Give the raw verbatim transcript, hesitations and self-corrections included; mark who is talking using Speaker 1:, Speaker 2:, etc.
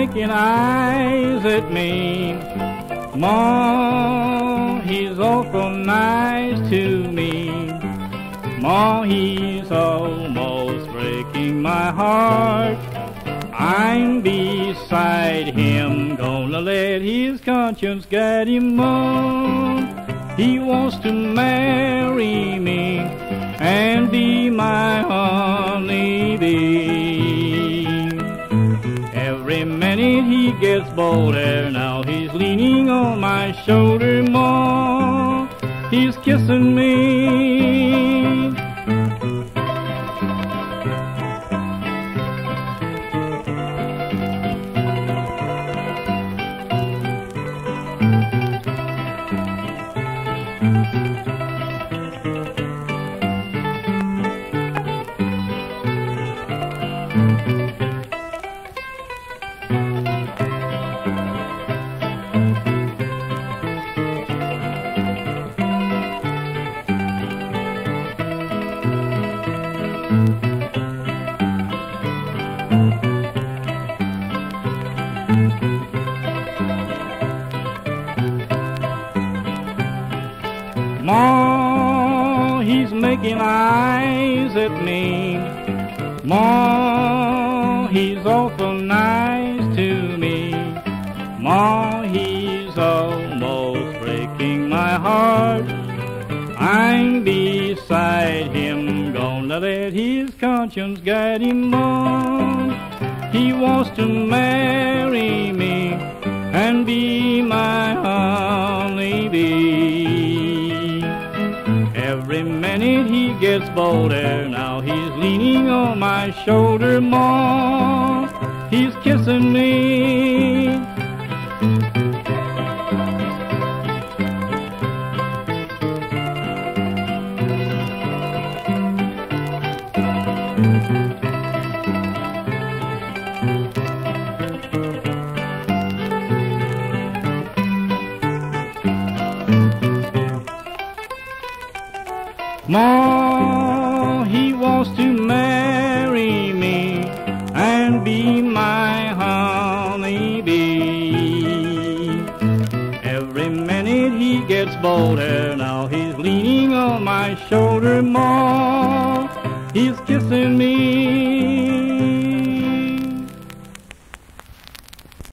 Speaker 1: making eyes at me. Ma, he's awful nice to me. Ma, he's almost breaking my heart. I'm beside him, gonna let his conscience guide him on. He wants to marry me and be my honeybee. Every minute he gets bolder, now he's leaning on my shoulder. Ma, he's kissing me. Ma, he's making eyes at me. Ma, he's awful nice to me. Ma, he's almost breaking my heart. I'm beside him, gonna let his conscience guide him on. He wants to marry me and be my honeybee. Every minute he gets bolder, now he's leaning on my shoulder. Ma, he's kissing me. Ma, he wants to marry me and be my honeybee. Every minute he gets bolder, now he's leaning on my shoulder. Ma, he's kissing me.